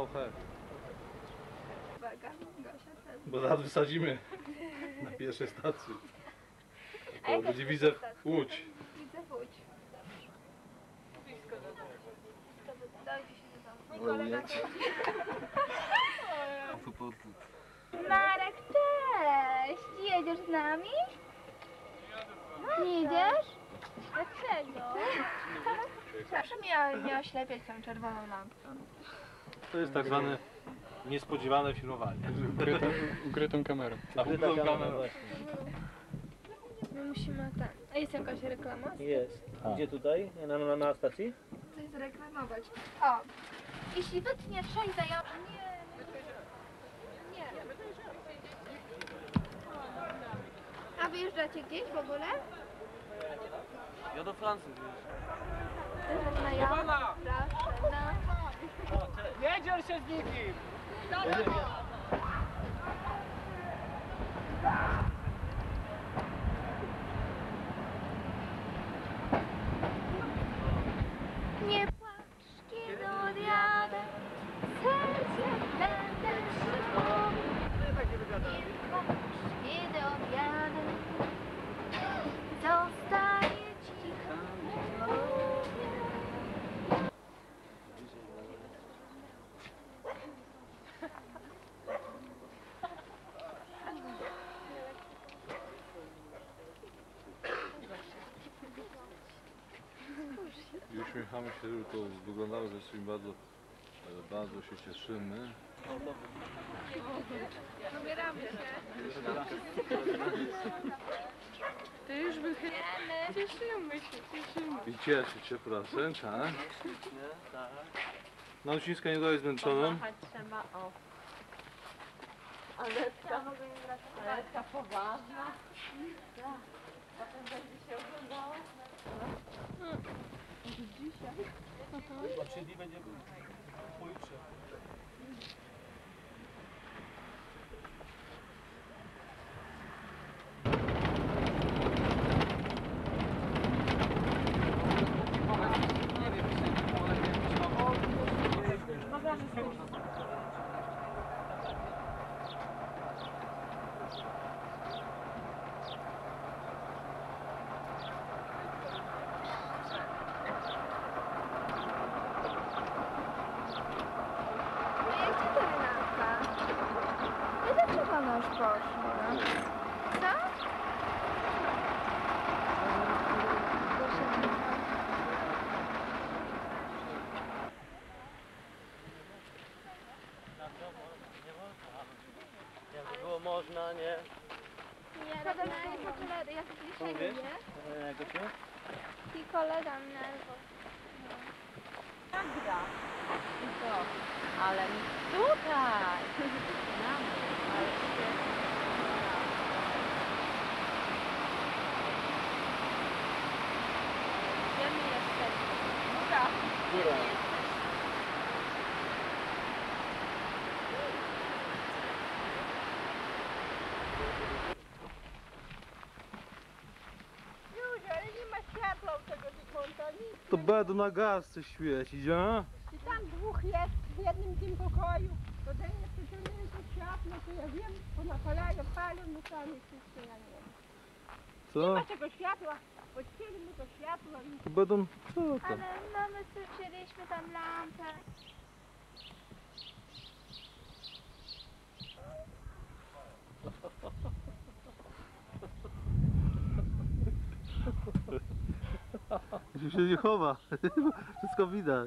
VHF. Uwaga, Gosia teraz. Bo zaraz wysadzimy na pierwszej stacji. A jaka Będzie jest widzę stacja? Łódź. Widzę Łódź. Blisko do domu. Dajcie się do domu. Ale Kolega ujęcie. Marek, cześć! Jedziesz z nami? Nie jedziesz? Dlaczego? Proszę mnie oślepiać tą czerwoną lampką. To jest tak zwane niespodziewane filmowanie. Ukrytą kamerą. Na ukrytą kamerą. My musimy ten. A jest jakaś reklama? Jest. Gdzie tutaj? Na stacji? Coś zreklamować. O! Jeśli wytniesz 6 zajączków... Nie. A wyjeżdżacie gdzieś w ogóle? Ja do Francji wiesz. Proszę, no. Nie dziel się z nikim! Nie płacz, kiedy odjadę, serce będę szło. Nie płacz, kiedy odjadę, zostaję cicha, nie mówię. I uśmiechamy się, żeby to wyglądało, że jesteśmy bardzo się cieszymy. Zabieramy się. To już wychylamy. Cieszymy się. I cieszy się, proszę, tak? Nie, tak. Nauczyńska nie daje zmęczoną. Trzeba, o. Aletka poważna. Tak. Potem będzie się oglądała. Za 3 dni będzie pojutrze. Dlaczego ona już poszła? Co? Jakby było można, nie? Nie, podam sobie koledę, ja tu Co dzisiaj mówisz? nie. Jak to się? I koledam nerwo. Nagra. I to. Ale tutaj. Na mnie. Ale się... Gdzie my jesteśmy? Góra. Góra. Ale nie ma światła u tego kąta, nic. To będą na gazce świecić, a? I tam dwóch jest w jednym tym pokoju. To ten jest przyciągnięte światło, to ja wiem, bo napalają, palą, my sami wszyscy, ja nie wiem. Nie Co? ma tego światła, odcięli mu to światło i... To będą... Co tam? Ale mamy sobie wzięliśmy tam lampę. Już się nie chowa. Wszystko widać.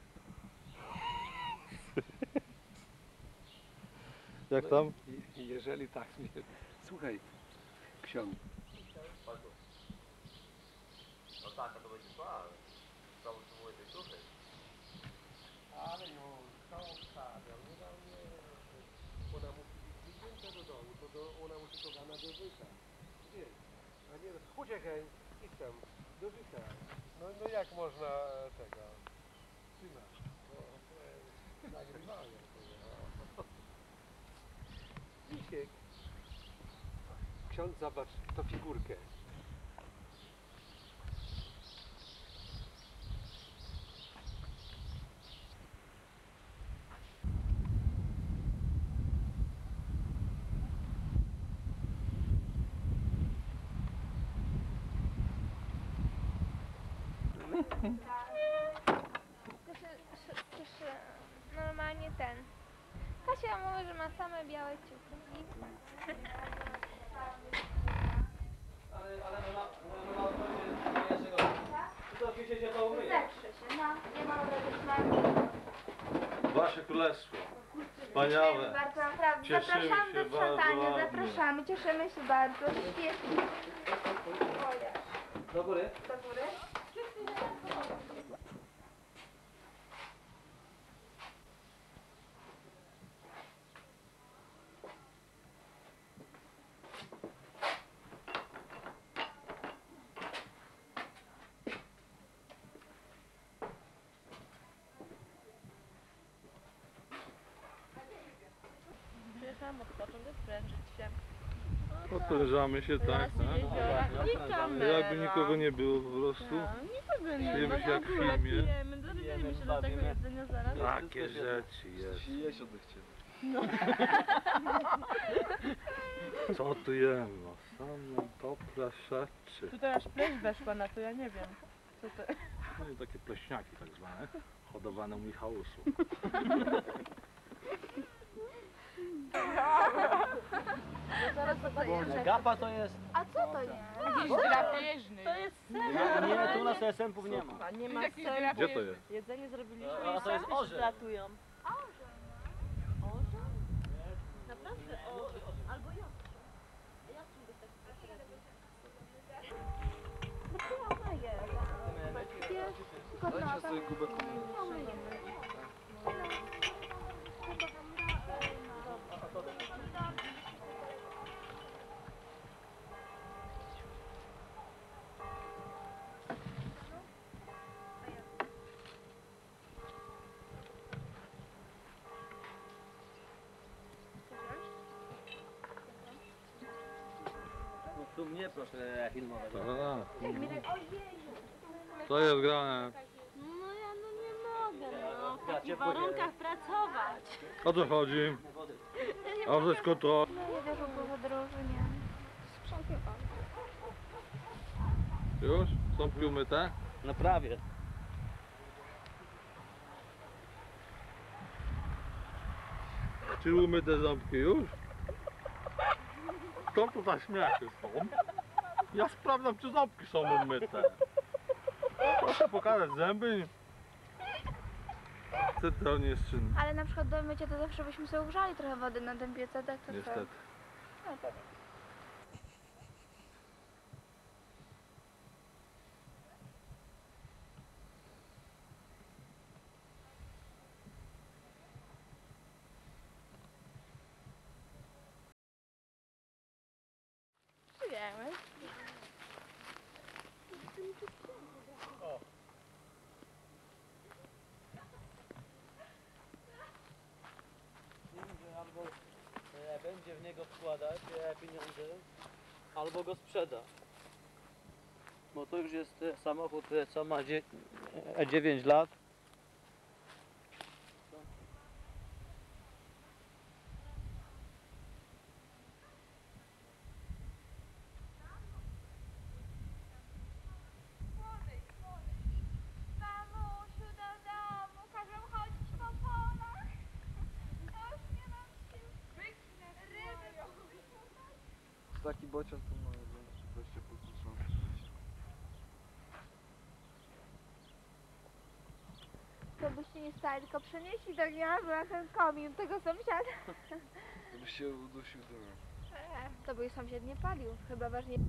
Jak tam? Jeżeli tak, słuchaj, ksiądz. No tak, a to będzie słabe. To utrzymuje tej suchy. Ale ją całą wstawiam, nie dał mnie... Ona musi być zwinięta do domu, ona musi to dana do życia. Wiesz, a nie, uciekaj, idź tam, do życia. No jak można tego trzymać? No, nagrywają to. Misiek. Ksiądz, zobacz, to figurkę. Też normalnie ten. Kasia mówi, że ma same białe ciuchy. Zetrze się, no. Nie ma Wasze królestwo. Wspaniałe. Bardzo naprawdę. Cieszymy Zapraszamy się do bardzo sprzątania, ładnie. zapraszamy, cieszymy się bardzo. Świetnie. Do góry. Do góry. Przyjechałam odpocząć, sprężyć się. Odprężamy się, tak, Lasy, tak. jeziora i kamera. Jakby nikogo nie było po prostu. Nikogo nie Czujemy ma. się jak w filmie. Pijemy, dowiedzieliśmy się do tego jedzenia zaraz. Takie rzeczy jest. Jeść odechcieli. Co tu jemy? No, same dobre rzeczy. Tutaj aż pleś weszła na to, ja nie wiem. Co to? No i takie pleśniaki tak zwane. Hodowane u Michałusu. Zaraz zobaczymy. Gapa to jest... A co to jest? Drapieżny. To jest ser. Nie, tu u nas SM-ów nie ma. Nie ma ser. Gdzie to jest? Jedzenie zrobiliśmy A i to jest sami orzeł. szlatują. Orzeł? Naprawdę orzeł. Albo jastrząb. Jastrząb jest taki Dajcie sobie kubek. No tu mnie proszę filmować. Tak. Co jest grane? No ja nie mogę, no. W Ja takich cię warunkach pracować. O co chodzi? A wszystko to. No jedę po podróży, nie. Sprzątywam. Już? Ząbki umyte? No prawie. Czy umyte ząbki już? Skąd tu ta śmiechy są? Ja sprawdzam, czy ząbki są umyte. Proszę pokazać zęby. Niestety to nie jest czynny. Ale na przykład do mycia to zawsze byśmy sobie ogrzali trochę wody na tym piece, tak to Niestety. No tak. Wiemy. Albo będzie w niego wkładać pieniądze, albo go sprzeda. Bo to już jest samochód, co ma 9 lat. Mamusiu, do domu, każą chodzić po polach. Ja już nie mam sił. Ryby. Taki bocian to ma 20% To byście nie stali, tylko przenieśli do gniazda na ten komin tego sąsiada. Żeby się udusił do mnie. To by sąsiad nie palił, chyba ważnie.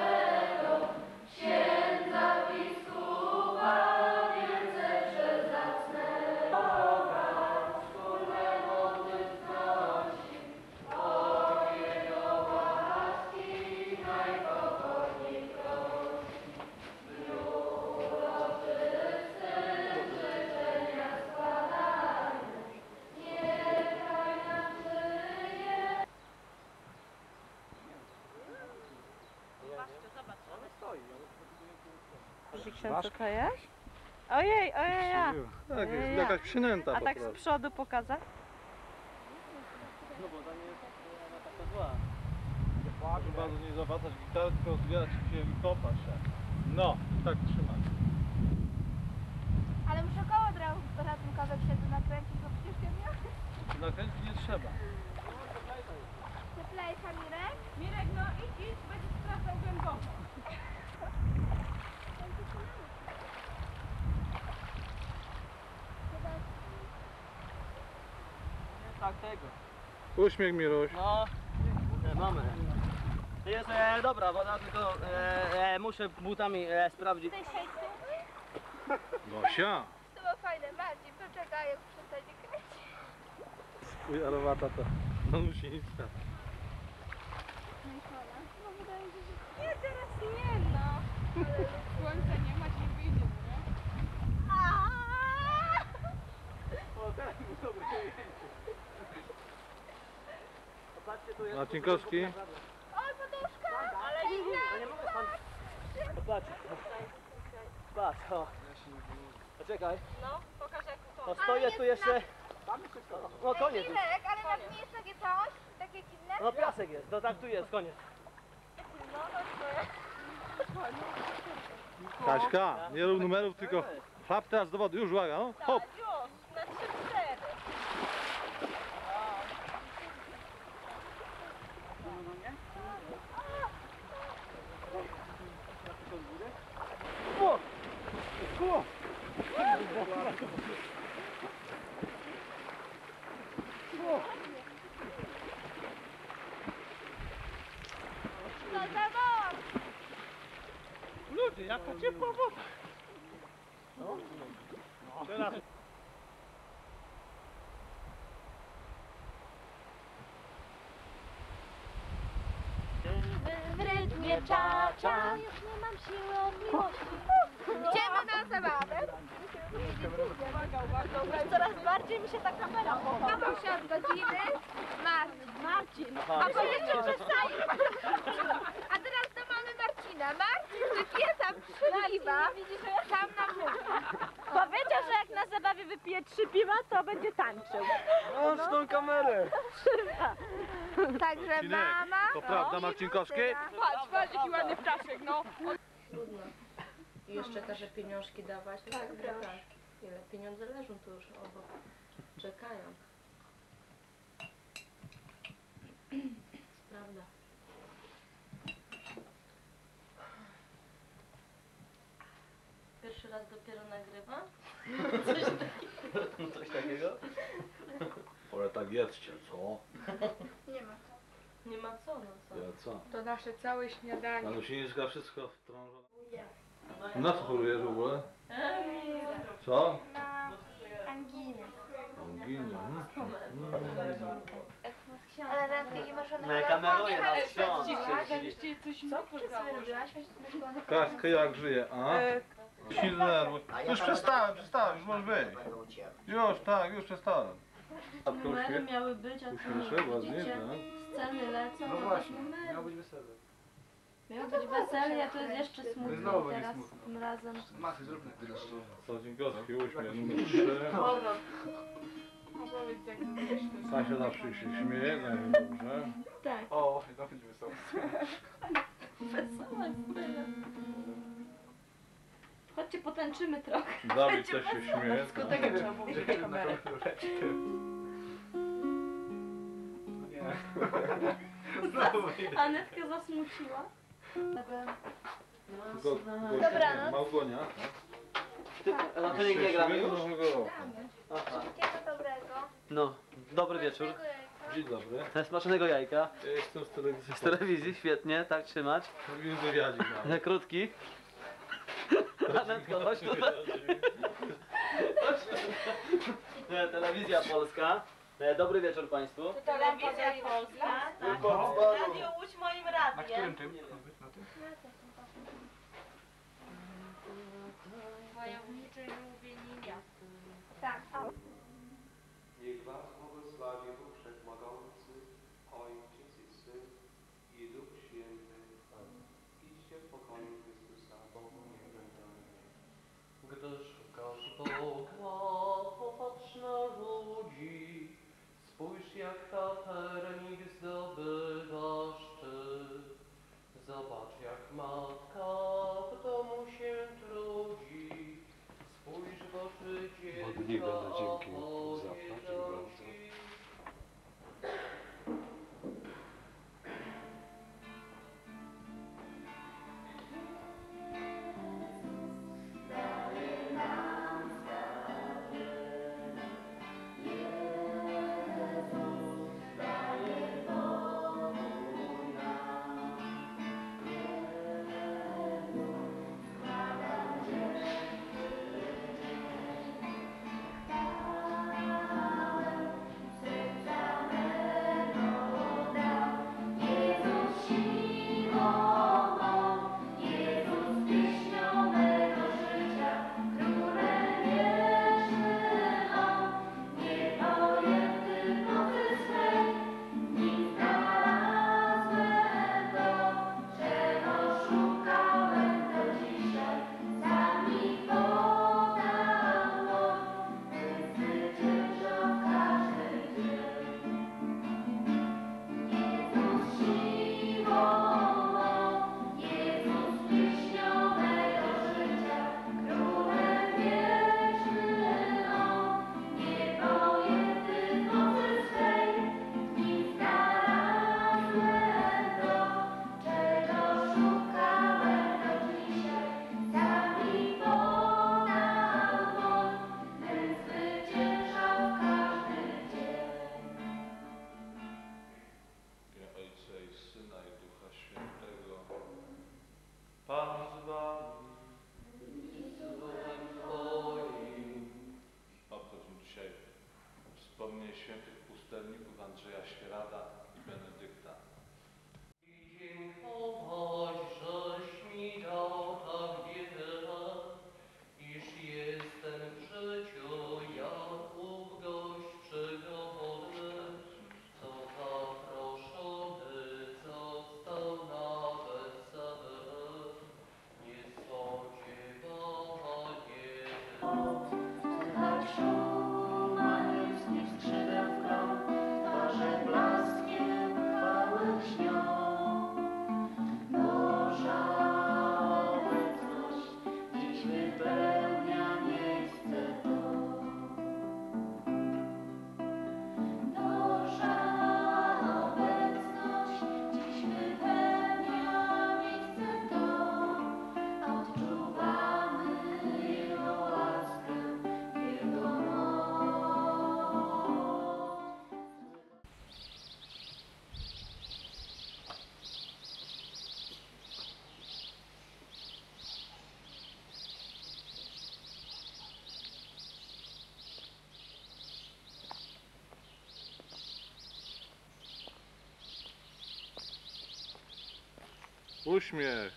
Księdza biskupa więcej przez Ci księdzu klejesz? Ojej, ojej, ja. Tak, Ojej, jest ja. jakaś przynęta A po tak z prostu. przodu pokazać? No bo to nie jest taka zła. Proszę bardzo, nie zawracać gitary, tylko zbierać się i kopać się. No, tak trzymać. Ale muszę koło ratunkowe się nakręcić, bo przecież nie miał. Nakręcić nie trzeba. Cieplejka, Mirek? Mirek, no idź, będziesz sprawdzał głęboko. Tak tego. Uśmiech, Miruś. No, mamy. To jest dobra woda, tylko muszę butami sprawdzić. Tej hejty? Gosia. To było fajne, bardziej poczekaj, jak przestanie kręcić. Uj, arowata to. No musi nic tam. No i kola. No wydaje mi się, że... Nie, teraz nie no. Ale Słońca nie ma, nie wyjdzie, nie? Popatrzcie, tu jest... Marcinkowski. Oj, poduszka! Ale nie mogę pan... Popatrz. Patrz, o. Poczekaj. No, pokaż jak to. To stoję tu jeszcze... No koniec już. Mirek, ale na dnie jest takie coś, takie dziwne. No piasek jest, no tak tu jest, koniec. No, to Kaśka, nie rób numerów, tylko chlap teraz do wody. Już uwaga, no. Hop. Tak, już, na 3-4. To za wąt! Ludzie, jaka ciepła woda. Teraz W rytmie czacza. Już nie mam siły od miłości. Idziemy na zabawę. Coraz bardziej mi się ta kamera podoba. Kawał się od godziny. Marcin. Aha. A powiecie przestań. A teraz do mamy Marcina. Marcin wypije tam 3 piwa. Sam nam mówi. Powiedział, że jak na zabawie wypije 3 piwa, to będzie tańczył. Włącz tą kamerę! Także Marcinek, mama. to prawda, Marcinkowski? Patrz, patrz jaki ładny ptaszek, no. I jeszcze każe pieniążki dawać. No tak, tak. Ile pieniądze leżą tu już obok. Czekają. Prawda. Pierwszy raz dopiero nagrywam. Coś takiego? Ale tak jedzcie, co? Nie ma co, no co. Ja co? To nasze całe śniadanie. Malusieńska wszystko wtrążona. Na co chorujesz w ogóle? Co? Anginę. Anginia. Ale rękę nie masz No ja kameruję na wsiąść. Żebyście coś innego założyć. Kaśka jak żyje, a? Silny nerwów. Już przestałem, już może być. Już, tak, już przestałem. Numery miały być, a Uśmieszek, tu ładnie, widzicie, tak? sceny lecą, No a właśnie, bez numeru. miało być wesele. Miało być wesele, a to jest jeszcze smutno Znowu będzie teraz smutno. tym razem. Maty, zróbmy tyle szczerze. Sadzinkowski uśmiech numer 3. Stasia zawsze się śmieje, no i dobrze. Tak, O, i to będzie wesoło. wesoła scena. Chodźcie, potęczymy trochę. Dawid też się śmieje. Tego trzeba było wziąć kamerę. Anetkę zasmuciła. Dobranoc. Małgonia. Na to nie gramy już? Nowego roku. Aha. Wszystkiego dobrego. No, dobry wieczór. Smacznego jajka. Dzień dobry. Smacznego jajka. Ja jestem z telewizji. Z telewizji, świetnie, tak trzymać. Robimy wywiadzik nawet. Krótki. Anetko, chodź tutaj. Telewizja Polska. Dobry wieczór Państwu. Telewizja Polska. Tak. Radio Łódź moim Na radiem. którym tym? Na tym? Wojowniczy lubieninia. Tak. Niech was błogosławi Bóg Wszechmogący, Ojciec i Syn i Duch Święty. Idźcie w pokoju Chrystusa. Bogu niech będzie. Okła, popatrz na ludzi, spójrz jak ta pernik zdobywa szczyt. Zobacz jak matka w domu się trudzi, spójrz w oczy dziecka, a twoje drogi. Wspomnienie świętych pustelników Andrzeja Świerada i Benedykta. Dziękować, żeś mi dał tak wiele, iż jestem w życiu jak ów gość przygodny, co zaproszony został na wesele, niespodziewanie. Uśmiech.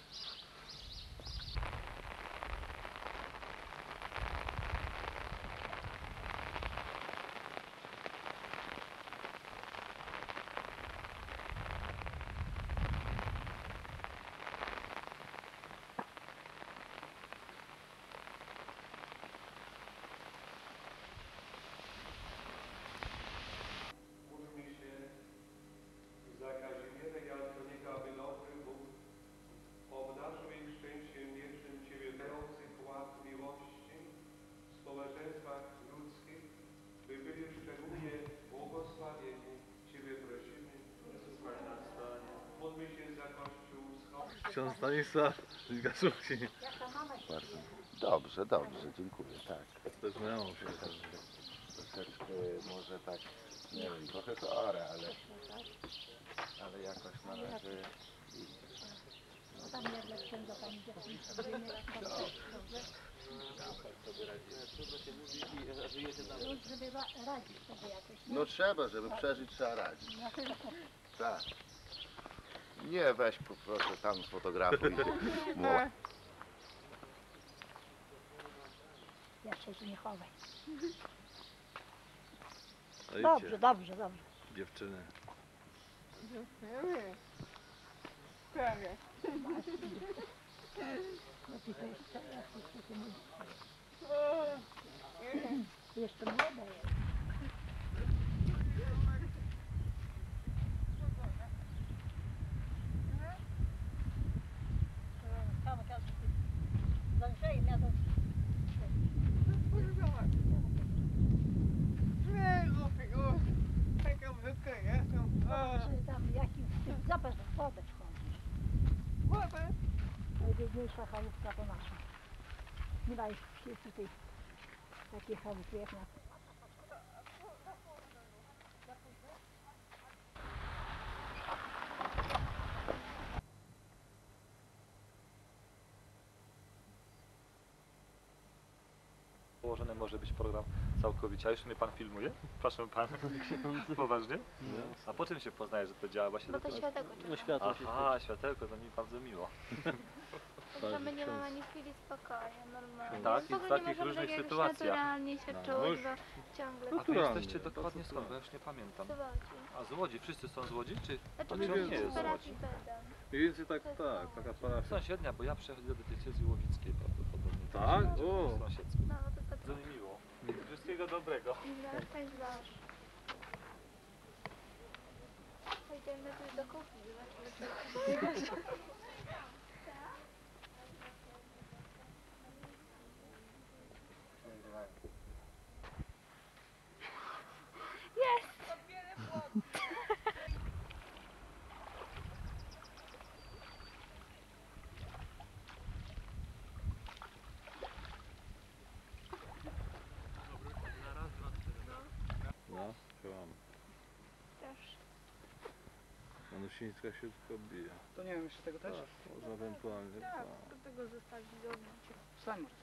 Módlmy się za Kazimierę i Antonika, aby dobry Bóg obdarzył ich szczęściem wiecznym Ciebie dający kład miłości w społeczeństwach ludzkich, by byli szczególnie błogosławieni. Ciebie prosimy. Módlmy się za Kościół wschodni. Ksiądz Stanisław z Gaszówki. Bardzo. Dobrze, dobrze, dziękuję, tak. Też miało się. Troszeczkę może tak, nie wiem, trochę chore, ale jakoś na razie... Tam jak dla księdza pani dziewczyna, żeby radzić sobie jakoś. No trzeba, żeby przeżyć, trzeba radzić. Tak. Nie, weź proszę tam sfotografuj. Jeszcze się nie chowaj. Dajcie, Dobrze, dobrze, dobrze. dziewczyny. Prawie. No ty to jest teraz, Jeszcze młoda jest. Tam jakim zapas wodę wchodzi. Najbiedniejsza chałupka to nasza. Nie ma się tutaj takie chałupy jak na Położony może być program całkowicie. A już mnie pan filmuje? Proszę pana. Poważnie? A po czym się poznaje, że to działa właśnie? Bo to światełko. No światło się Aha, światełko, to mi bardzo miło. Także my nie mamy ani chwili spokoju, normalnie. Tak, W ogóle i w takich nie możemy różnych tak jakoś sytuacjach. naturalnie się No, czuć, już. bo ciągle A wy Naturalnie. jesteście dokładnie skąd? Bo ja już nie pamiętam. z Łodzi. A z Łodzi? Wszyscy są z Łodzi? Czy Znaczy nie my wiem, jesteśmy jest z z parafii Łodzi. Bedem. Mniej więcej tak, taka parafia. sąsiednia, bo ja przechodzę do diecezji łowickiej prawdopodobnie. Tak? O! O! Sąsiedzku. No, to Bardzo mi miło. Wszystkiego dobrego. Wracaj zaś. Pójdziemy tu do kuchni, zobaczymy co. No, działamy. Proszę. Manusińska się tylko bije. To nie wiem, jeszcze tego też? Tak, można ewentualnie. Tak, Tak. do tego zostawić do mnie. Wstań może, co?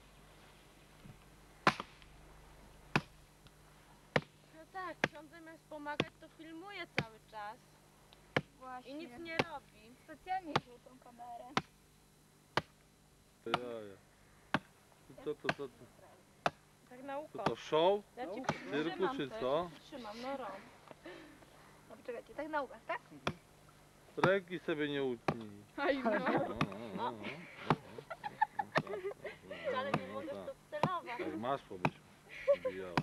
No tak, ksiądz zamiast pomagać, to filmuje cały czas Właśnie. i nic nie robi. Specjalnie wziął tą kamerę. To jaja. To Tak na ucho. to show? Ja ci Cyrku trzymam czy też. co? Trzymam, no rąk. No poczekajcie, tak na uwagę, tak? Ręki sobie nie utnij. Aj no. No. Wcale nie możesz to wcelować. Jak masło byś bijała.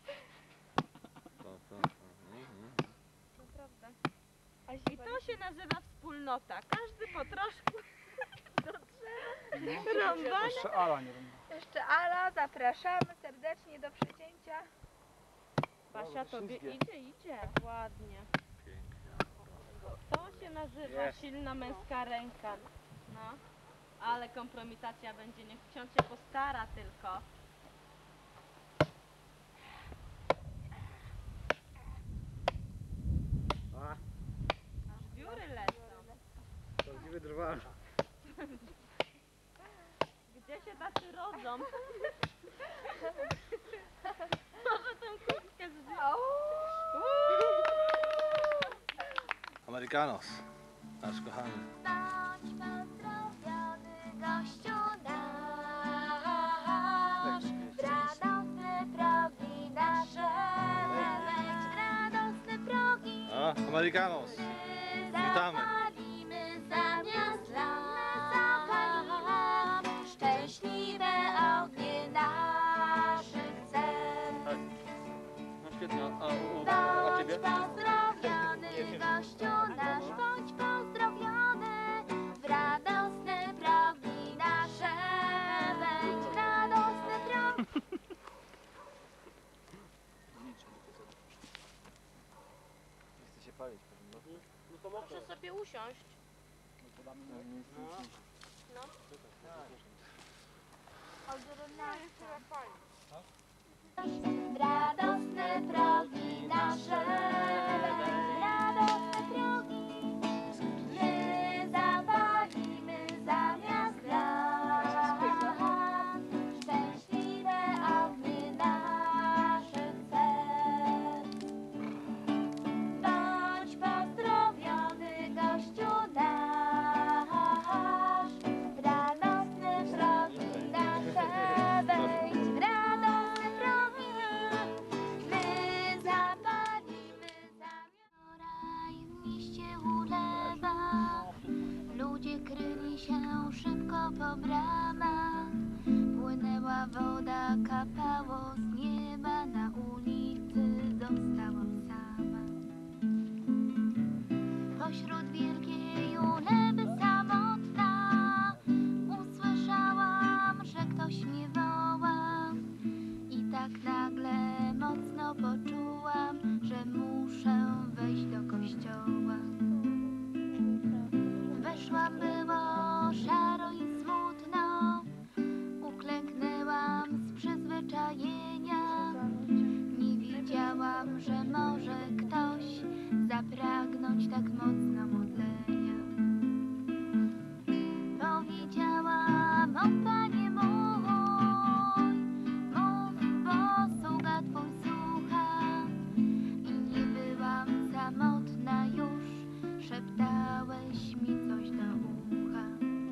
Naprawdę. I to się nazywa wspólnota. Każdy po troszku do drzewa. Rąbane. Jeszcze Ala nie wiem. Jeszcze Ala, zapraszamy serdecznie do przecięcia. Basia, tobie idzie. Ładnie. To się nazywa silna męska ręka. No. Ale kompromitacja będzie, niech ksiądz się postara tylko. A, Aż wióry lecą. prawdziwy drwal. Gdzie się tacy rodzą? Może tę kurtkę zdjąć. Americanos. Nasz kochany. Bądź pozdrowiony gościu nasz, w radosne progi nasze, wejdź w radosne progi. A, Americanos. Witamy. Zapalimy zamiast lamp, szczęśliwe ognie naszych serc. No świetnie, a Bądź ciebie? pozdrowiony gościu nasz, bądź pozdrowiony w radosne progi nasze, wejdź w radosne progi. Nie chcę się palić. No to proszę sobie usiąść. W radosne progi nasze, w radosne progi, my zapalimy zamiast lamp, szczęśliwe ognie naszych serc. Bądź pozdrowiony gościu nasz, w radosne progi nasze, wejdź w radosne progi, my zapalimy zamiast. Wczoraj w mieście ulewa, ludzie kryli się szybko po bramach, płynęła woda, kapało z nieba. że może ktoś zapragnąć tak mocno modlenia. Powiedziałam: o Panie mój, mów, bo sługa Twój słucha. I nie byłam samotna już, szeptałeś mi coś do ucha.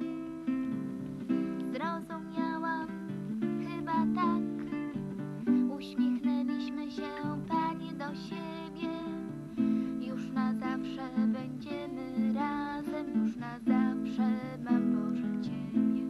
Zrozumiałam, chyba tak, uśmiechnęliśmy się, Panie, do siebie. Już na zawsze będziemy razem, już na zawsze mam, Boże, Ciebie.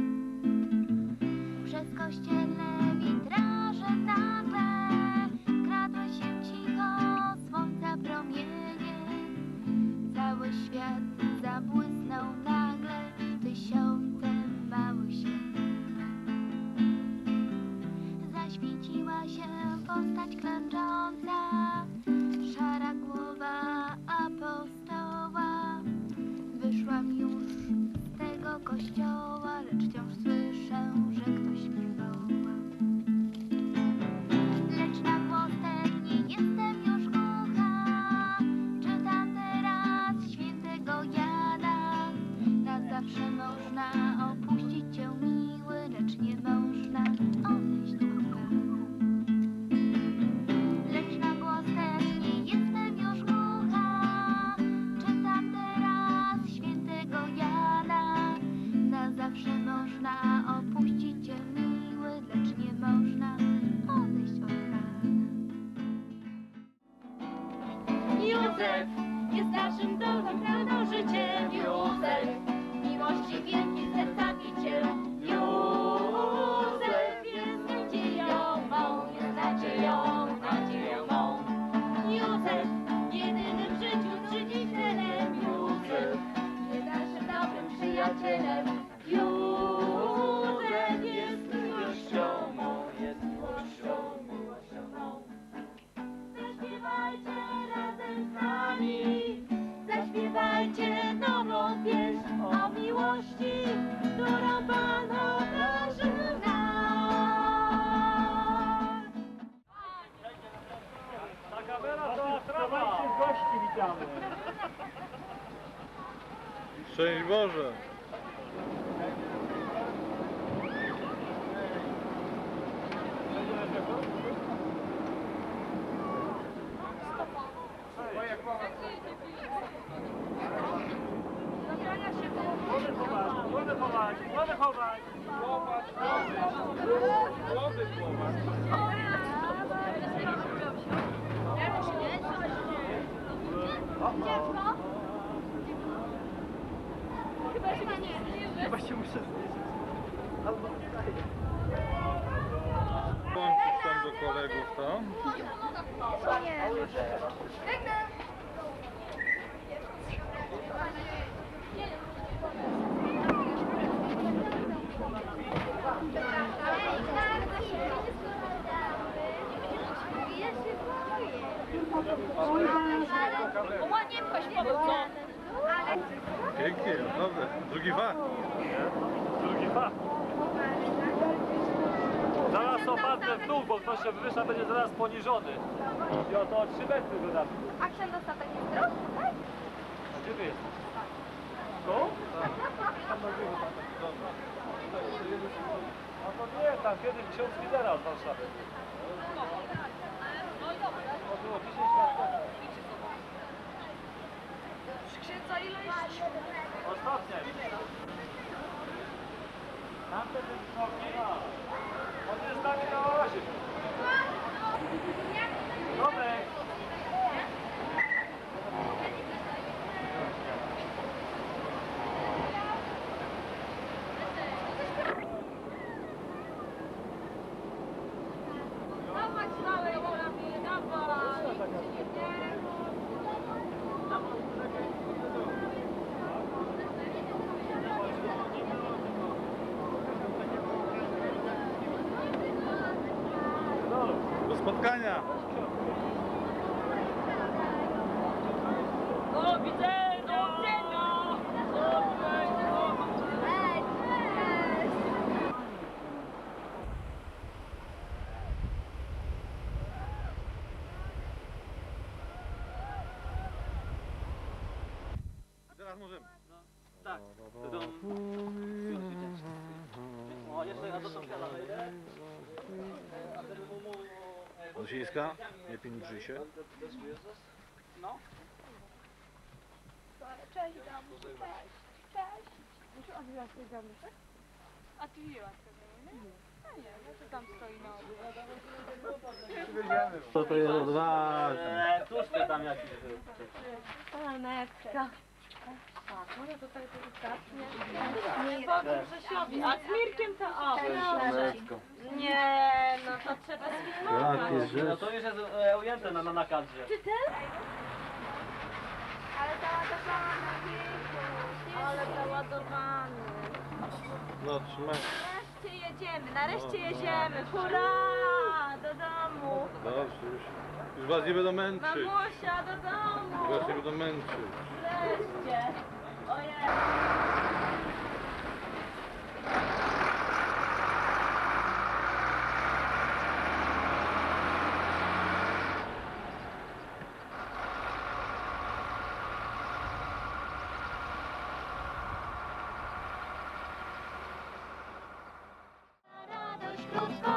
Przez kościelne witraże nagle kradły się cicho słońca promienie. Cały świat zabłysnął nagle tysiącem małych światełek. Zaświeciła się postać klęcząca, szara głowa apostoła. Wyszłam już z tego kościoła, lecz wciąż słyszę, że ktoś mnie woła. Lecz na głos ten nie jestem już głucha. Czytam teraz świętego Jana. Na zawsze można opuścić Cię, miły, lecz nie można odejść od Pana. Lecz na głos ten nie jestem już głucha. Czytam teraz świętego Jana. Na zawsze można opuścić Cię, miły, lecz nie można odejść od Pana. Józef jest naszym dożyciem. Józef, miłości wielkiej zestawiciel. Józef jest nadzieją mą, jest nadzieją mą. Józef, jedynym w życiu trzicicielem. Józef jest naszym dobrym przyjacielem. Józef jest miłością mą, jest miłością mą. Zaśpiewajcie razem z nami, zaśpiewajcie nową pieśń o miłości, którą Pan obdarzył nas. Ta kamera to trawa! Gości witamy! Szczęść Boże! Głowę chować! Dziecko? Chyba się muszę znieść. Albo wstaję. Włączyć tam do kolegów, to? Nie. Ładnie pchaś po Pięknie, naprawdę. Drugi fach. Drugi fach. Zaraz opadnę w dół, bo ktoś się wywyższa, będzie zaraz poniżony. I oto o 3 metry go dam. A księgostatek jest drogi, tak? A gdzie wy jesteś? Tu? Tam na górze. A to nie, tam kiedyś ksiądz lidera z Warszawy. To było 10 lat temu. Księdza ile jest? Ostatnie. Tamten jest drogi. On jest z nami na oazie. Dobry. Dawać dalej, dawaj! Do spotkania. Do widzenia! teraz możemy. Tak. O, jeszcze ja do sąsiada wejdę. Osińska, nie pilnuj się. No. Cześć, domu, cześć. Cześć. Muszę odbiłać tej domu, tak? A ty wzięłaś tego, nie? A nie, no to tam stoi na obu. Co to jest odważne? Tuszkę tam jakiś był. Panetka. Tak, może tutaj delikatnie. Nie powiem Grzesiowi, a z Mirkiem to o. Nie, no to trzeba Jakie sfilmować. No rzeczy. to już jest ujęte na kadrze. Czy ten? Ale załadowałam na wieku. Ale załadowany. No trzymaj. Nareszcie jedziemy. Hurra! Do domu. Dobrze, już was nie będą męczyć. Mamusia, do domu. Już was nie będą męczyć. Wreszcie. Ojej. Radość krótko